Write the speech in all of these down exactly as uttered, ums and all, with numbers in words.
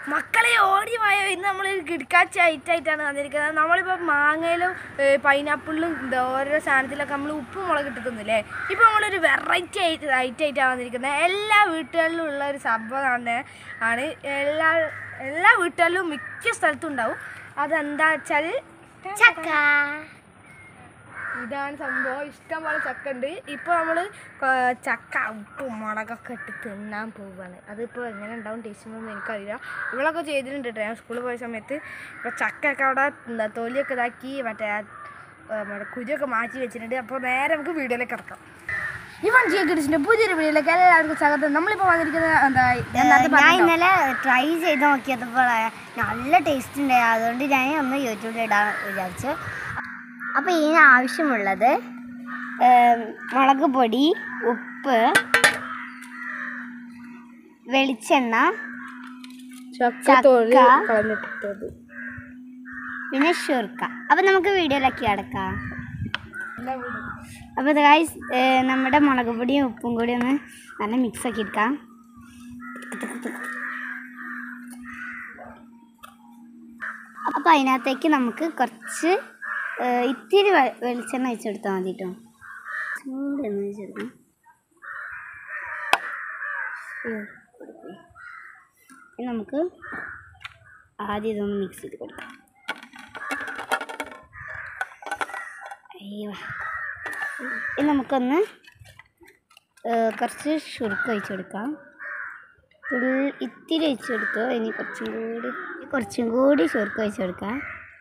മക്കളെ ഓടി വായോ. ഇന്ന് നമ്മൾ കിടക്കാച്ച ഐറ്റായിട്ടാണ് വന്നിരിക്കുന്നത്. നമ്മളിപ്പോൾ മാങ്ങയിലും പൈനാപ്പിളിലും എന്താ ഓരോ സാധനത്തിലൊക്കെ നമ്മൾ ഉപ്പ് മുളക് ഇട്ട് തിന്നില്ലേ. ഇപ്പോൾ നമ്മളൊരു വെറൈറ്റി ആയിട്ട് ഐറ്റായിട്ടാണ് വന്നിരിക്കുന്നത്. എല്ലാ വീട്ടുകളിലും ഉള്ള ഒരു സംഭവമാണ് ആണ് എല്ലാ എല്ലാ വീട്ടുകളിലും മിക്ക സ്ഥലത്തും ഉണ്ടാവും. അതെന്താ വെച്ചാൽ ചക്ക. ഇതാണ് സംഭവം. ഇഷ്ടം പോലെ ചക്ക ഉണ്ട്. ഇപ്പോൾ നമ്മൾ ചക്ക ഉപ്പും മുളകൊക്കെ ഇട്ട് തിന്നാൻ പോവുകയാണ്. അതിപ്പോൾ എങ്ങനെ ഉണ്ടാവും ടേസ്റ്റ് ഒന്നും എനിക്കറിയില്ല. ഇവളൊക്കെ ചെയ്തിട്ടുണ്ട് കേട്ടോ. ഞാൻ സ്കൂളിൽ പോയ സമയത്ത് ഇപ്പോൾ ചക്കയൊക്കെ അവിടെ എന്താ തൊലിയൊക്കെ ഇതാക്കി മറ്റേ മറ്റേ കുരിയൊക്കെ മാറ്റി വെച്ചിട്ടുണ്ട്. അപ്പോൾ നേരെ നമുക്ക് വീഡിയോയിലേക്ക് ഇറക്കാം. ഇവൻ ജിയോ കിഡ്സിൻ്റെ പുതിയൊരു വീഡിയോയിലേക്ക് എല്ലാവർക്കും സ്വാഗതം. നമ്മളിപ്പോൾ വന്നിരിക്കുന്നത് എന്താ ഞാൻ ഇന്നലെ ട്രൈ ചെയ്ത് നോക്കിയപ്പോൾ നല്ല ടേസ്റ്റ് ഉണ്ടായി. അതുകൊണ്ട് ഞാൻ ഒന്ന് യൂട്യൂബിൽ ഇടാൻ വിചാരിച്ചു. അപ്പോൾ ഇതിന് ആവശ്യമുള്ളത് മുളക് പൊടി, ഉപ്പ്, വെളിച്ചെണ്ണ, പിന്നെ ശുർക്ക. അപ്പോൾ നമുക്ക് വീഡിയോയിലേക്ക് കിടക്കാം. അപ്പോൾ ഗൈസ് നമ്മുടെ മുളക് പൊടിയും ഉപ്പും കൂടി ഒന്ന് നല്ല മിക്സാക്കി എടുക്കാം. അപ്പോൾ അതിനകത്തേക്ക് നമുക്ക് കുറച്ച് ഇത്തിരി വെളിച്ചെണ്ണ വെച്ചെടുത്താൽ മതി കേട്ടോ. ചൂടെണ്ണ വെച്ചെടുക്കാം. നമുക്ക് ആദ്യം ഇതൊന്ന് മിക്സ് ചെയ്ത് കൊടുക്കാം. അയ്യോ, ഇനി നമുക്കൊന്ന് കുറച്ച് ശുർക്ക ഒഴിച്ച് കൊടുക്കാം. ഇത്തിരി ഒഴിച്ച് കൊടുക്കുക. ഇനി കുറച്ചും കൂടി കുറച്ചും കൂടി ശുർക്ക ഒഴിച്ച് കൊടുക്കാം.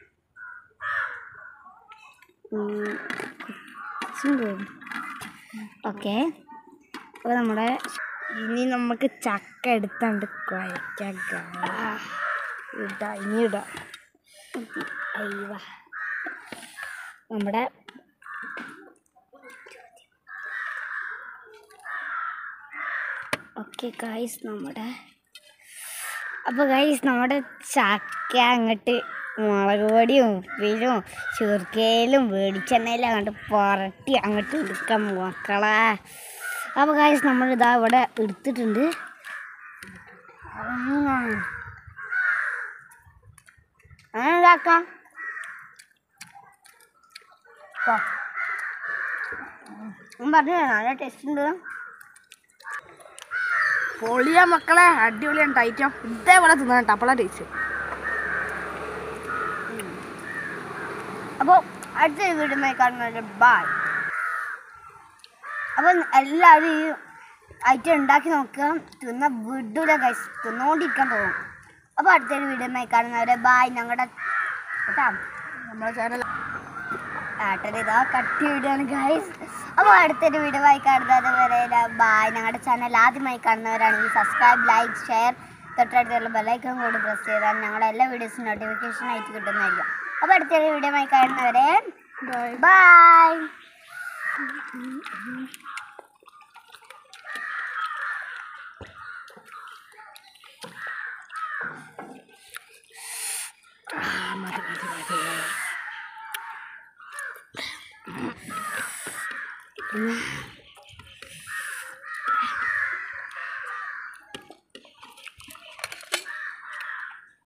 ഓക്കെ. അപ്പോൾ നമ്മുടെ ഇനി നമുക്ക് ചക്ക എടുത്താണ്ട് കുഴക്കാം. ഇടാ ഇനി ഇടാം. അയ്യോ, നമ്മുടെ ഓക്കെ ഗൈസ് നമ്മുടെ അപ്പോൾ ഗൈസ് നമ്മുടെ ചക്ക അങ്ങോട്ട് മുളക് പൊടിയും ഉപ്പിലും ചുരുക്കയിലും വെളിച്ചെണ്ണയിലും അങ്ങോട്ട് പുരട്ടി അങ്ങോട്ട് എടുക്കാം മക്കളെ. അപ്പോൾ ഗൈസ് നമ്മളിതാ ഇവിടെ എടുത്തിട്ടുണ്ട്. അങ്ങനെ ഇതാക്കാം. പറഞ്ഞു നല്ല ടേസ്റ്റ് ഉണ്ട്. പൊളിയാ മക്കളെ, അടിപൊളിയാണ്. ടൈറ്റോ ഇതേപോലെ തിന്നാൻ കേട്ടോ. അപ്പോഴാണ് ടേസ്റ്റ്. അപ്പോൾ അടുത്ത വീഡിയോ കാണുന്നത് ബൈ. അപ്പം എല്ലാവരും ഈ ഐറ്റം ഉണ്ടാക്കി നോക്കുക. തിന്ന വിടൂല ഗൈസ്, തിന്നുകൊണ്ടിരിക്കാൻ തോന്നും. അപ്പോൾ അടുത്തൊരു വീഡിയോ കാണുന്നവരെ ബൈ. ഞങ്ങളുടെ കേട്ടോ നമ്മുടെ ചാനൽ ആട്ടത് ഇതാ കട്ടി വീഡിയോയാണ് ഗൈസ്. അപ്പോൾ അടുത്തൊരു വീഡിയോ ആയി കാണുന്നത് വരെ ബൈ. ഞങ്ങളുടെ ചാനൽ ആദ്യമായി കാണുന്നവരാണെങ്കിൽ സബ്സ്ക്രൈബ്, ലൈക്ക്, ഷെയർ, തൊട്ടടുത്തുള്ള ബെല്ലൈക്കൺ കൂടി പ്രസ് ചെയ്താൽ ഞങ്ങളുടെ എല്ലാ വീഡിയോസും നോട്ടിഫിക്കേഷൻ ആയിട്ട് കിട്ടുന്നതായിരിക്കും. അപ്പോൾ അടുത്തൊരു വീഡിയോ ആയി കാണുന്നവരെ ബൈ. മതി മതി മതി.